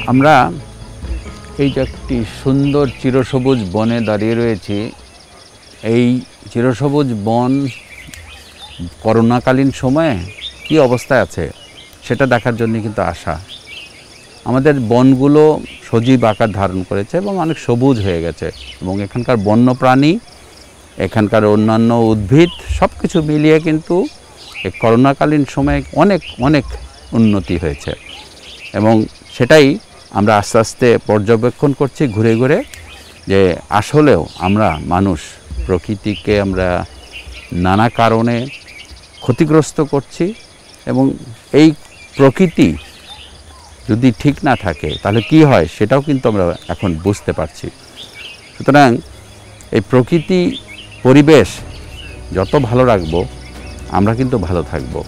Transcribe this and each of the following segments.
আমরা এই যে একটি সুন্দর চিরসবুজ বনে দাঁড়িয়ে রয়েছি। এই চিরসবুজ বন করোনাকালীন সময়ে কি অবস্থায় আছে সেটা দেখার জন্য কিন্তু আসা। আমাদের বনগুলো সজীব আকার ধারণ করেছে এবং অনেক সবুজ হয়ে গেছে, এবং এখানকার বন্যপ্রাণী, এখানকার অন্যান্য উদ্ভিদ সব কিছু মিলিয়ে কিন্তু এই করোনাকালীন সময়ে অনেক অনেক উন্নতি হয়েছে। এবং সেটাই আমরা আস্তে আস্তে পর্যবেক্ষণ করছি ঘুরে ঘুরে, যে আসলেও আমরা মানুষ প্রকৃতিকে আমরা নানা কারণে ক্ষতিগ্রস্ত করছি, এবং এই প্রকৃতি যদি ঠিক না থাকে তাহলে কি হয় সেটাও কিন্তু আমরা এখন বুঝতে পারছি। সুতরাং এই প্রকৃতি পরিবেশ যত ভালো রাখবো আমরা কিন্তু ভালো থাকবো।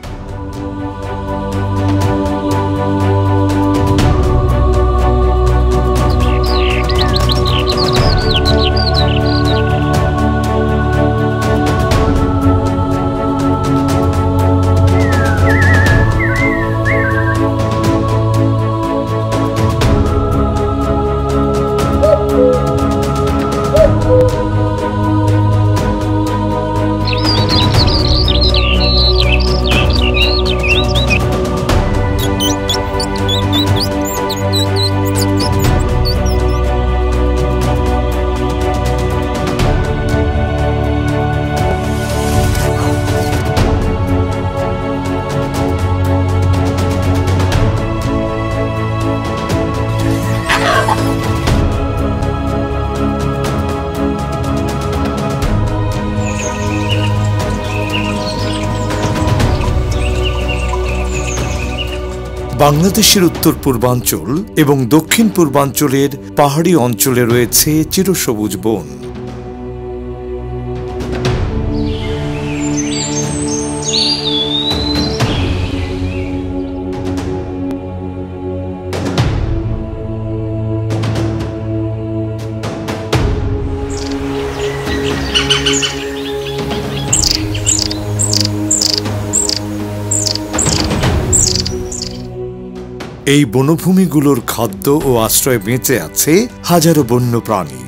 বাংলাদেশের উত্তর পূর্বাঞ্চল এবং দক্ষিণ পূর্বাঞ্চলের পাহাড়ি অঞ্চলে রয়েছে চিরসবুজ বন। এই বনভূমিগুলোর খাদ্য ও আশ্রয়ে বেঁচে আছে হাজারো বন্যপ্রাণী।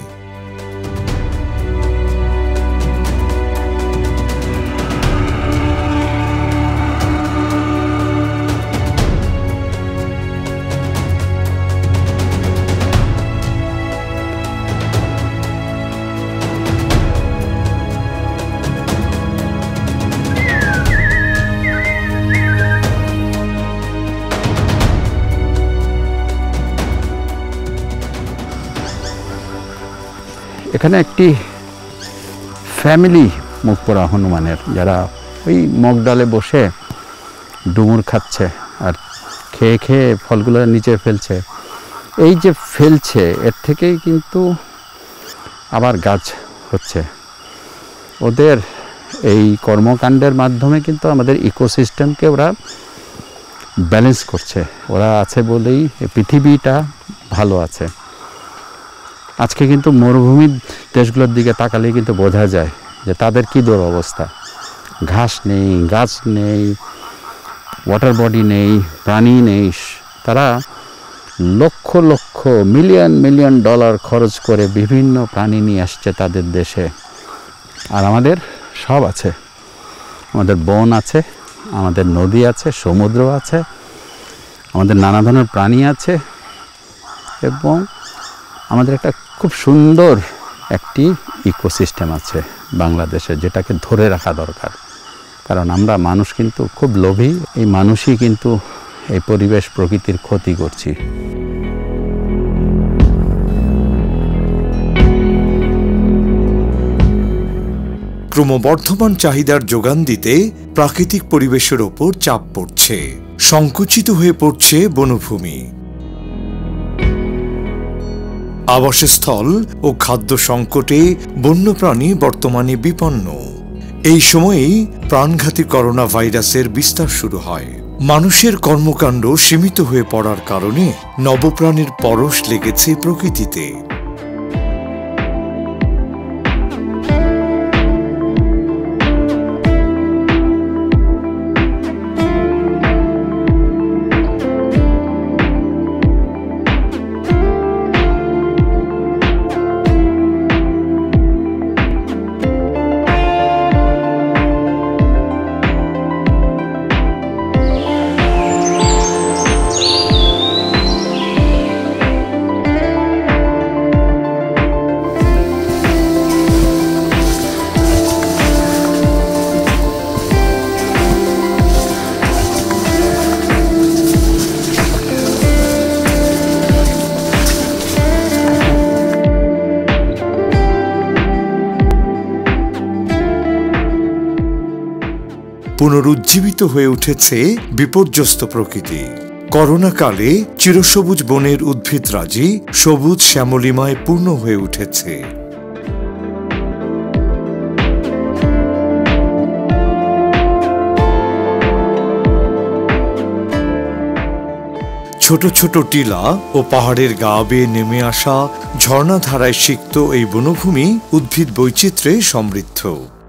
এখানে একটি ফ্যামিলি মুখ পড়া হনুমানের, যারা ওই মগডালে বসে ডুমুর খাচ্ছে আর খেয়ে খেয়ে ফলগুলো নিচে ফেলছে। এই যে ফেলছে এর থেকেই কিন্তু আবার গাছ হচ্ছে। ওদের এই কর্মকাণ্ডের মাধ্যমে কিন্তু আমাদের ইকোসিস্টেমকে ওরা ব্যালেন্স করছে। ওরা আছে বলেই এই পৃথিবীটা ভালো আছে। আজকে কিন্তু মরুভূমির দেশগুলোর দিকে তাকালেই কিন্তু বোঝা যায় যে তাদের কী দুরবস্থা। ঘাস নেই, গাছ নেই, ওয়াটার বডি নেই, প্রাণী নেই। তারা lakh lakh million million dollar খরচ করে বিভিন্ন প্রাণী নিয়ে আসছে তাদের দেশে। আর আমাদের সব আছে, আমাদের বন আছে, আমাদের নদী আছে, সমুদ্র আছে, আমাদের নানা ধরনের প্রাণী আছে, এবং আমাদের একটা খুব সুন্দর একটি ইকোসিস্টেম আছে বাংলাদেশে, যেটাকে ধরে রাখা দরকার। কারণ আমরা মানুষ কিন্তু খুব লোভী, এই মানুষই কিন্তু এই পরিবেশ প্রকৃতির ক্ষতি করছি। ক্রমবর্ধমান চাহিদার যোগান দিতে প্রাকৃতিক পরিবেশের ওপর চাপ পড়ছে, সংকুচিত হয়ে পড়ছে বনভূমি। আবাসস্থল ও খাদ্য সংকটে বন্যপ্রাণী বর্তমানে বিপন্ন। এই সময়েই প্রাণঘাতী করোনা ভাইরাসের বিস্তার শুরু হয়। মানুষের কর্মকাণ্ড সীমিত হয়ে পড়ার কারণে নবপ্রাণের পরশ লেগেছে প্রকৃতিতে। পুনরুজ্জীবিত হয়ে উঠেছে বিপর্যস্ত প্রকৃতি। করোনাকালে চিরসবুজ বনের উদ্ভিদরাজি সবুজ শ্যামলিমায় পূর্ণ হয়ে উঠেছে। ছোট ছোট টিলা ও পাহাড়ের গা বেয়ে নেমে আসা ঝর্ণাধারায় সিক্ত এই বনভূমি উদ্ভিদ বৈচিত্র্যে সমৃদ্ধ।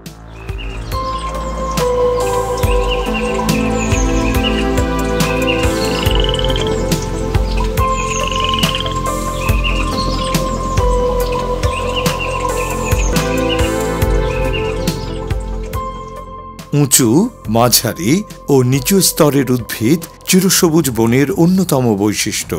উঁচু, মাঝারি ও নিচু স্তরের উদ্ভিদ চিরসবুজ বনের অন্যতম বৈশিষ্ট্য।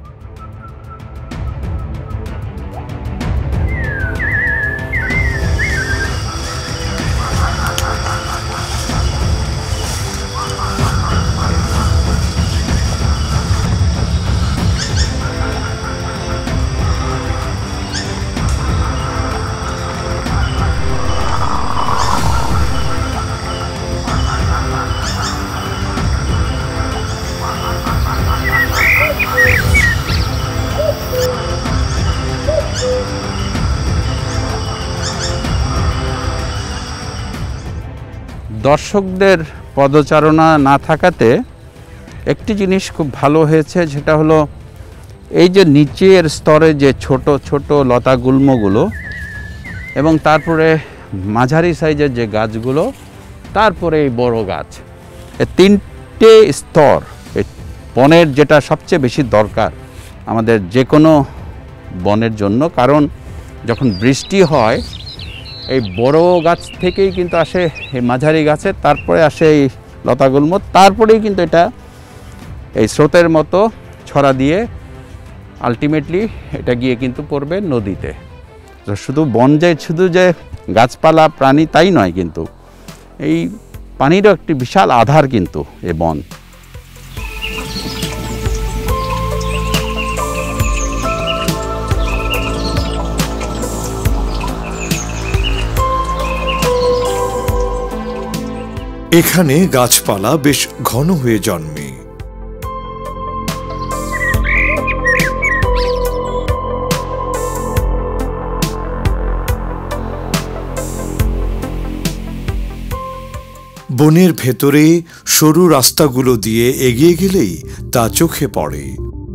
দর্শকদের পদচারণা না থাকাতে একটি জিনিস খুব ভালো হয়েছে, সেটা হলো এই যে নিচের স্তরে যে ছোট ছোট লতাগুল্মগুলো এবং তারপরে মাঝারি সাইজের যে গাছগুলো, তারপরে এই বড় গাছ, এই তিনটে স্তর এই বনের যেটা সবচেয়ে বেশি দরকার আমাদের যে কোনো বনের জন্য। কারণ যখন বৃষ্টি হয় এই বড় গাছ থেকেই কিন্তু আসে এই মাঝারি গাছে, তারপরে আসে এই লতাগুল্ম, তারপরেই কিন্তু এটা এই স্রোতের মতো ছড়া দিয়ে আলটিমেটলি এটা গিয়ে কিন্তু পড়বে নদীতে। শুধু বন শুধু যে গাছপালা প্রাণী তাই নয়, কিন্তু এই পানিরও একটি বিশাল আধার কিন্তু এই বন। এখানে গাছপালা বেশ ঘন হয়ে জন্মে। বনের ভেতরে সরু রাস্তাগুলো দিয়ে এগিয়ে গেলেই তা চোখে পড়ে।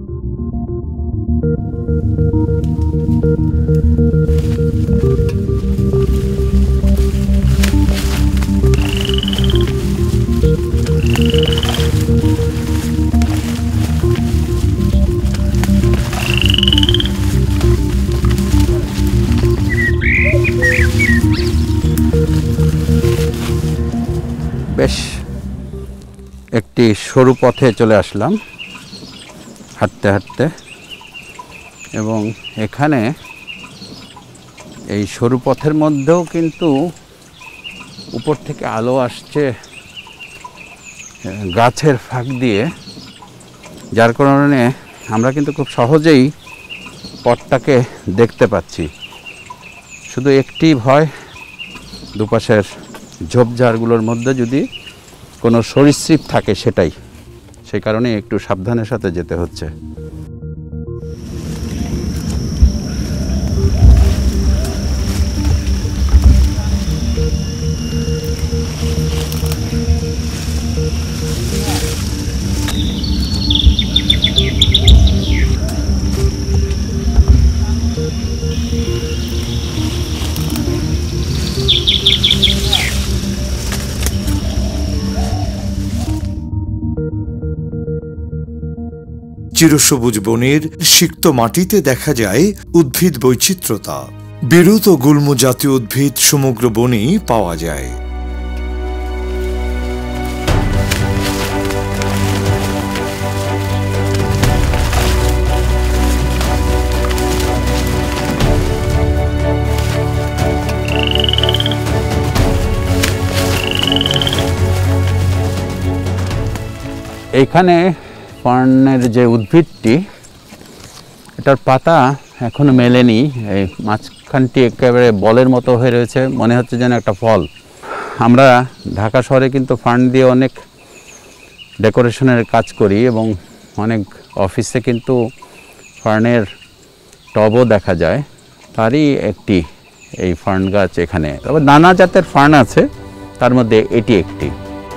বেশ একটি সরু পথে চলে আসলাম হাঁটতে হাঁটতে, এবং এখানে এই সরু পথের মধ্যেও কিন্তু উপর থেকে আলো আসছে গাছের ফাঁক দিয়ে, যার কারণে আমরা কিন্তু খুব সহজেই পথটাকে দেখতে পাচ্ছি। শুধু একটি ভয়, দুপাশের ঝোপঝাড়গুলোর মধ্যে যদি কোনো সরীসৃপ থাকে সেটাই, সেই কারণে একটু সাবধানের সাথে যেতে হচ্ছে। চিরসবুজ বনের সিক্ত মাটিতে দেখা যায় উদ্ভিদ বৈচিত্র্যতা। বিরুৎ ও গুল্ম জাতীয় উদ্ভিদ সমগ্র বনেই পাওয়া যায়। এইখানে ফার্নের যে উদ্ভিদটি, এটার পাতা এখনো মেলেনি, এই মাঝখানটি একেবারে বলের মতো হয়ে রয়েছে, মনে হচ্ছে যেন একটা ফল। আমরা ঢাকা শহরে কিন্তু ফান্ড দিয়ে অনেক ডেকোরেশনের কাজ করি এবং অনেক অফিসে কিন্তু ফার্নের টবও দেখা যায়, তারই একটি এই ফার্ন গাছ এখানে। তবে নানা জাতের ফার্ন আছে, তার মধ্যে এটি একটি।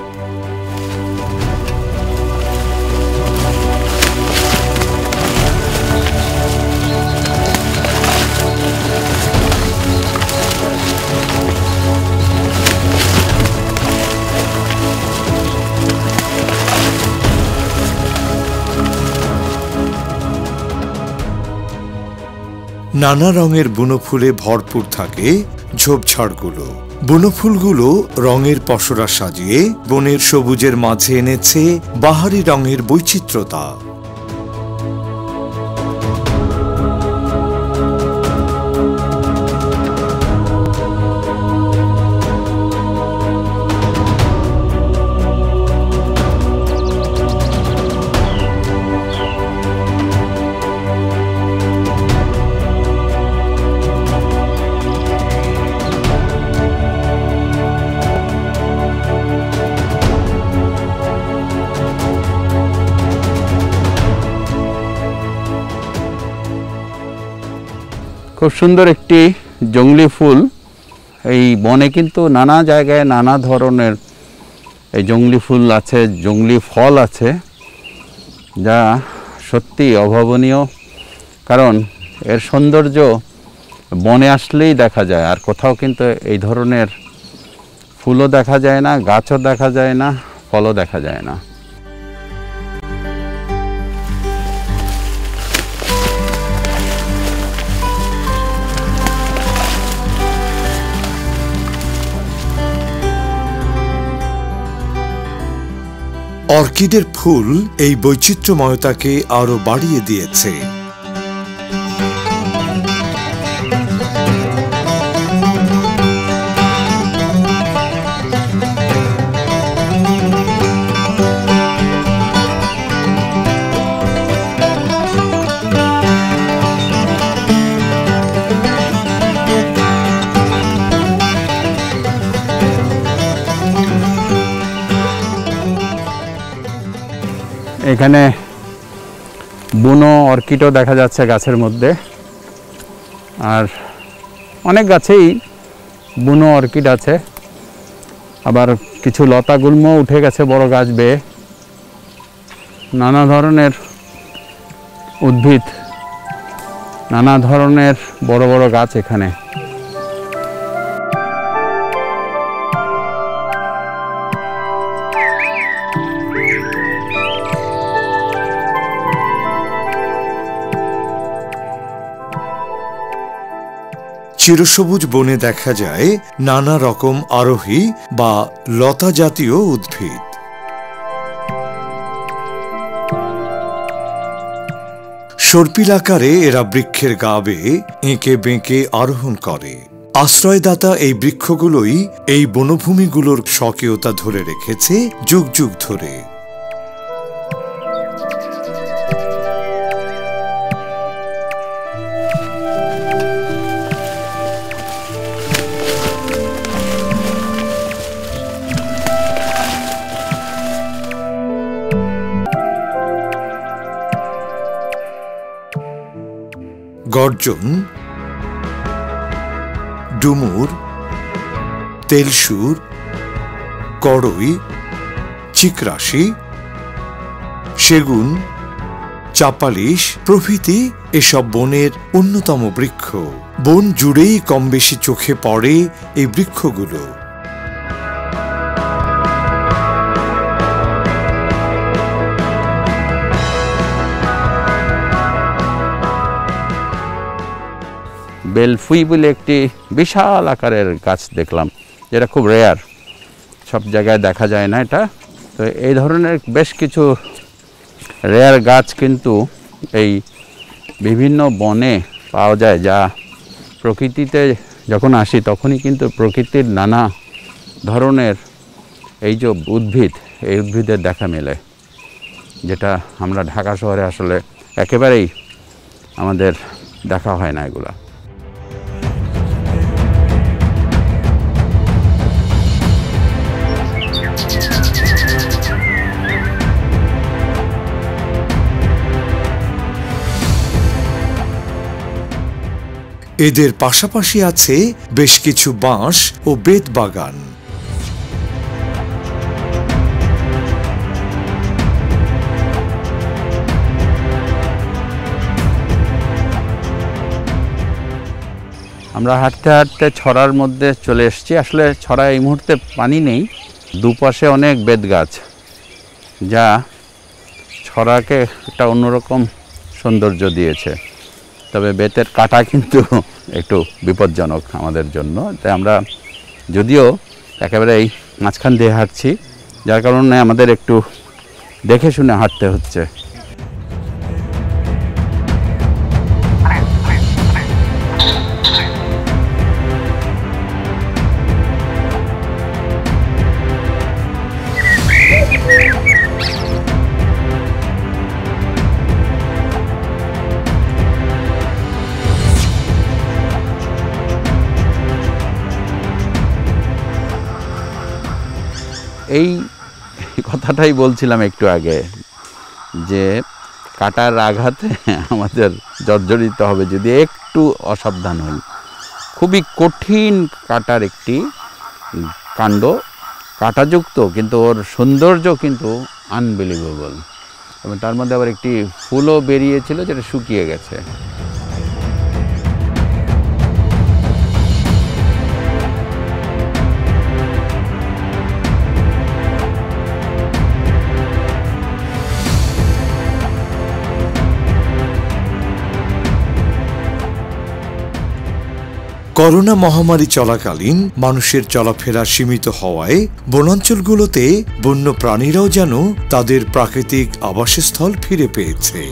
নানা রঙের বুনো ফুলে ভরপুর থাকে ঝোপঝাড়গুলো। বুনো ফুলগুলো রঙের পসরা সাজিয়ে বনের সবুজের মাঝে এনেছে বাহারি রঙের বৈচিত্র্যতা। খুব সুন্দর একটি জংলি ফুল। এই বনে কিন্তু নানা জায়গায় নানা ধরনের এই জংলি ফুল আছে, জংলি ফল আছে, যা সত্যি অভাবনীয়। কারণ এর সৌন্দর্য বনে আসলেই দেখা যায়, আর কোথাও কিন্তু এই ধরনের ফুলও দেখা যায় না, গাছও দেখা যায় না, ফলও দেখা যায় না। অর্কিডের ফুল এই বৈচিত্র্যময়তাকে আরো বাড়িয়ে দিয়েছে। এখানে বুনো অর্কিডও দেখা যাচ্ছে গাছের মধ্যে, আর অনেক গাছেই বুনো অর্কিড আছে। আবার কিছু লতা গুল্ম উঠে গেছে বড় গাছ বেয়ে। নানা ধরনের উদ্ভিদ, নানা ধরনের বড় বড় গাছ এখানে। চিরসবুজ বনে দেখা যায় নানা রকম আরোহী বা লতা জাতীয় উদ্ভিদ। সর্পিল আকারে এরা বৃক্ষের গা বেয়ে এঁকে বেঁকে আরোহণ করে। আশ্রয়দাতা এই বৃক্ষগুলোই এই বনভূমিগুলোর স্বকীয়তা ধরে রেখেছে যুগ যুগ ধরে। গর্জন, ডুমুর, তেলসুর, কড়ই, চিকরাশি, সেগুন, চাপালিশ প্রভৃতি এসব বনের অন্যতম বৃক্ষ। বন জুড়েই কম বেশি চোখে পড়ে এই বৃক্ষগুলো। বেলফুই বলে একটি বিশাল আকারের গাছ দেখলাম, যেটা খুব রেয়ার, সব জায়গায় দেখা যায় না এটা। তো এই ধরনের বেশ কিছু রেয়ার গাছ কিন্তু এই বিভিন্ন বনে পাওয়া যায়, যা প্রকৃতিতে যখন আসি তখনই কিন্তু প্রকৃতির নানা ধরনের এই যে উদ্ভিদ, এই উদ্ভিদের দেখা মেলে, যেটা আমরা ঢাকা শহরে আসলে একেবারেই আমাদের দেখা হয় না এগুলা। এদের পাশাপাশি আছে বেশ কিছু বাঁশ ও বেত বাগান। আমরা হাঁটতে হাঁটতে ছড়ার মধ্যে চলে এসেছি। আসলে ছড়ায় এই মুহূর্তে পানি নেই, দুপাশে অনেক বেত গাছ, যা ছড়াকে একটা অন্যরকম সৌন্দর্য দিয়েছে। তবে বেতের কাটা কিন্তু একটু বিপজ্জনক আমাদের জন্য, তাই আমরা যদিও একেবারে এই মাঝখান দিয়ে হাঁটছি, যার কারণে আমাদের একটু দেখে শুনে হাঁটতে হচ্ছে। এই কথাটাই বলছিলাম একটু আগে, যে কাটার আঘাতে আমাদের জর্জরিত হবে যদি একটু অসাবধান হই। খুবই কঠিন কাটার একটি কাণ্ড, কাঁটাযুক্ত, কিন্তু ওর সৌন্দর্য কিন্তু আনবিলিভেবল। এবং তার মধ্যে আবার একটি ফুলও বেরিয়েছিল যেটা শুকিয়ে গেছে। করোনা মহামারী চলাকালীন মানুষের চলাফেরা সীমিত হওয়ায় বনাঞ্চলগুলোতে বন্য প্রাণীরাও যেন তাদের প্রাকৃতিক আবাসস্থল ফিরে পেয়েছে।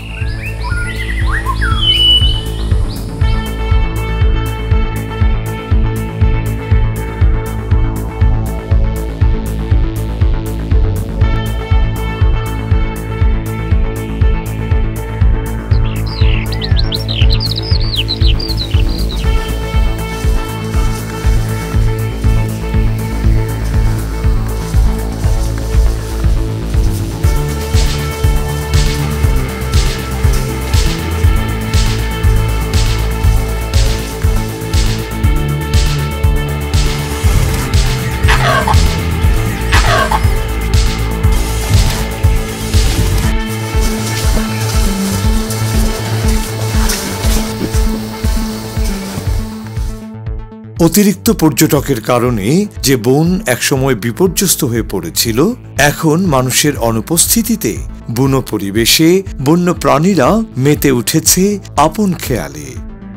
অতিরিক্ত পর্যটকের কারণে যে বন একসময় বিপর্যস্ত হয়ে পড়েছিল, এখন মানুষের অনুপস্থিতিতে বুনো পরিবেশে বন্য প্রাণীরা মেতে উঠেছে আপন খেয়ালে।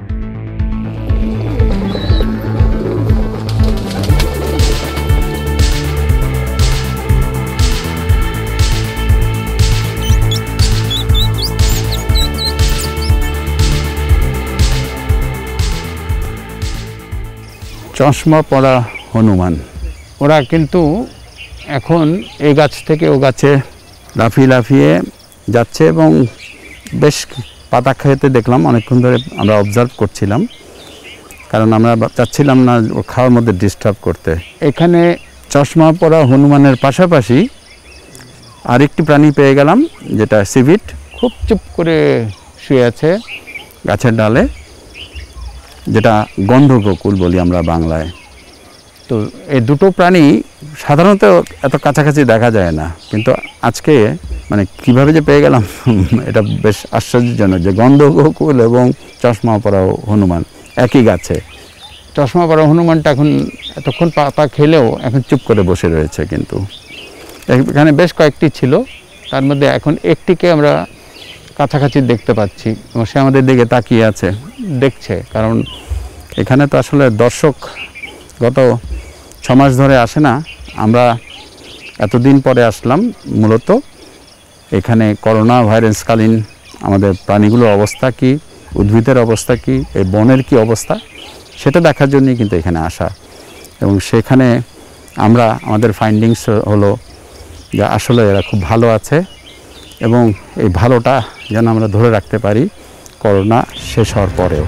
চশমা পরা হনুমান, ওরা কিন্তু এখন এই গাছ থেকে ও গাছে লাফিয়ে লাফিয়ে যাচ্ছে এবং বেশ পাতা খেতে দেখলাম। অনেকক্ষণ ধরে আমরা অবজার্ভ করছিলাম, কারণ আমরা চাচ্ছিলাম না ও খাওয়ার মধ্যে ডিস্টার্ব করতে। এখানে চশমা পরা হনুমানের পাশাপাশি আরেকটি প্রাণী পেয়ে গেলাম, যেটা সিভিট, খুব চুপ করে শুয়ে আছে গাছের ডালে, যেটা গন্ধগোকুল বলি আমরা বাংলায়। তো এই দুটো প্রাণী সাধারণত এত কাছাকাছি দেখা যায় না, কিন্তু আজকে মানে কিভাবে যে পেয়ে গেলাম এটা বেশ আশ্চর্যজনক, যে গন্ধগোকুল এবং চশমা পরা হনুমান একই গাছে। চশমা পরা হনুমানটা এখন এতক্ষণ পাতা খেলেও এখন চুপ করে বসে রয়েছে, কিন্তু এখানে বেশ কয়েকটি ছিল, তার মধ্যে এখন একটিকে আমরা কাছাকাছি দেখতে পাচ্ছি এবং সে আমাদের দিকে তাকিয়ে আছে, দেখছে। কারণ এখানে তো আসলে দর্শক গত 6 মাস ধরে আসে না, আমরা এতদিন পরে আসলাম। মূলত এখানে করোনা ভাইরাসকালীন আমাদের প্রাণীগুলোর অবস্থা কি, উদ্ভিদের অবস্থা কি, এই বনের কি অবস্থা, সেটা দেখার জন্যই কিন্তু এখানে আসা। এবং সেখানে আমরা আমাদের ফাইন্ডিংস হলো যে আসলে এরা খুব ভালো আছে এবং এই ভালোটা যেন আমরা ধরে রাখতে পারি করোনা শেষ হওয়ার পরেও।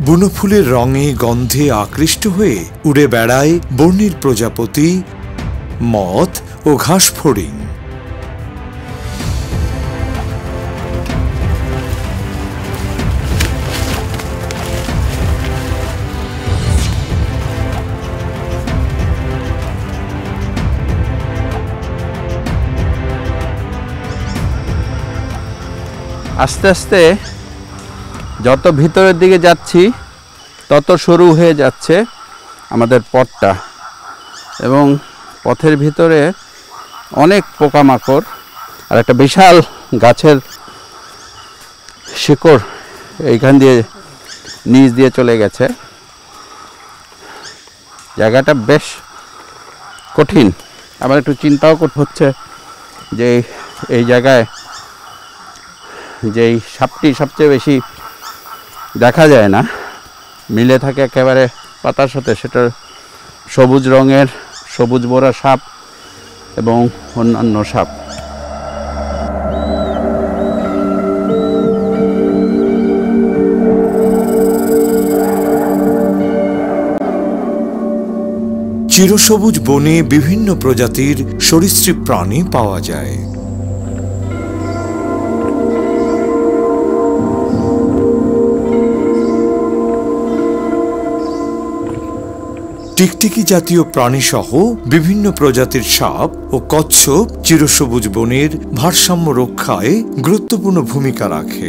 বুনোফুলের রঙে গন্ধে আকৃষ্ট হয়ে উড়ে বেড়ায় বর্ণিল প্রজাপতি, মথ ও ঘাসফড়িং। আস্তে আস্তে যত ভিতরের দিকে যাচ্ছি তত সরু হয়ে যাচ্ছে আমাদের পথটা, এবং পথের ভিতরে অনেক পোকামাকড় আর একটা বিশাল গাছের শিকড় এইখান দিয়ে নিচ দিয়ে চলে গেছে। জায়গাটা বেশ কঠিন। আবার একটু চিন্তাও করতে হচ্ছে যে এই জায়গায় যেই সাপটি সবচেয়ে বেশি দেখা যায় না, মিলে থাকে একেবারে পাতার সাথে, সেটা সবুজ রঙের সবুজ বোরা সাপ এবং অন্যান্য সাপ। চিরসবুজ বনে বিভিন্ন প্রজাতির সরীসৃপ প্রাণী পাওয়া যায়। টিকটিকি জাতীয় প্রাণীসহ বিভিন্ন প্রজাতির সাপ ও কচ্ছপ চিরসবুজ বনের ভারসাম্য রক্ষায় গুরুত্বপূর্ণ ভূমিকা রাখে।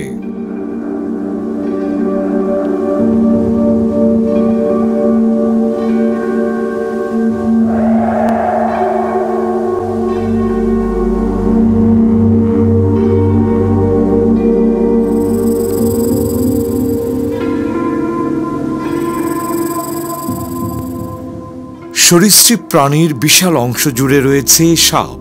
সরীসৃপ প্রাণীর বিশাল অংশ জুড়ে রয়েছে সাপ।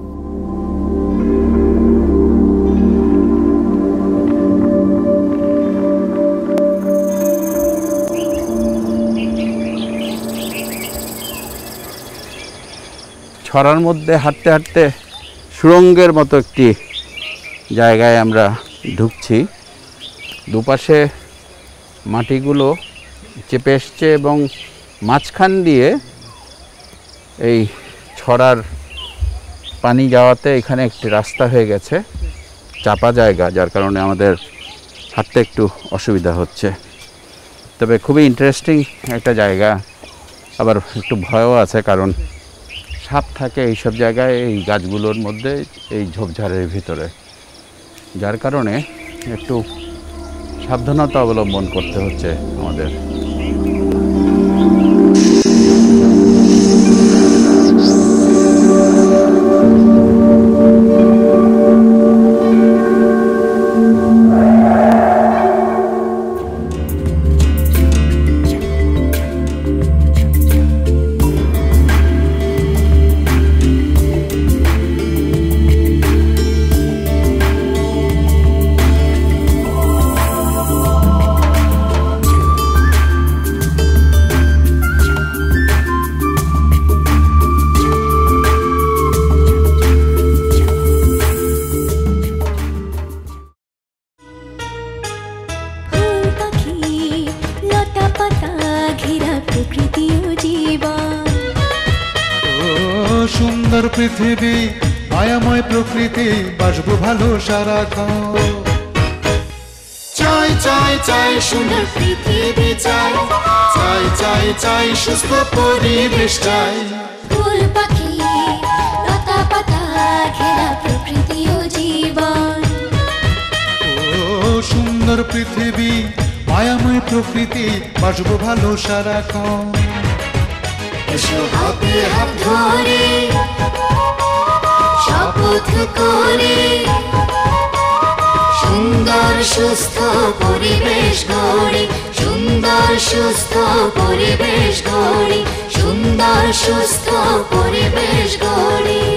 ছড়ার মধ্যে হাঁটতে হাঁটতে সুড়ঙ্গের মতো একটি জায়গায় আমরা ঢুকছি। দুপাশে মাটিগুলো চেপে এসছে এবং মাঝখান দিয়ে এই ছড়ার পানি যাওয়াতে এখানে একটি রাস্তা হয়ে গেছে, চাপা জায়গা, যার কারণে আমাদের হাঁটতে একটু অসুবিধা হচ্ছে। তবে খুবই ইন্টারেস্টিং একটা জায়গা, আবার একটু ভয়ও আছে, কারণ সাপ থাকে এইসব জায়গায়, এই গাছগুলোর মধ্যে, এই ঝোপঝাড়ের ভিতরে, যার কারণে একটু সাবধানতা অবলম্বন করতে হচ্ছে আমাদের। সুন্দর পৃথিবী, মায়াময় প্রকৃতি, বাসবো ভালো সারাক্ষণ। চাই চাই চাই সুন্দর পৃথিবী চাই, চাই চাই চাই সুস্থ পরিবেশ চাই। ফুল পাখি লতা পাতা ঘেরা প্রকৃতি ও জীবন। ও সুন্দর পৃথিবী, মায়াময় প্রকৃতি, বাসবো ভালো সারাক্ষণ। এসো হাতে হাত ধরে শপথ করে সুন্দর সুস্থ পরিবেশ গড়ি, সুন্দর সুস্থ পরিবেশ গড়ি, সুন্দর সুস্থ পরিবেশ গড়ি।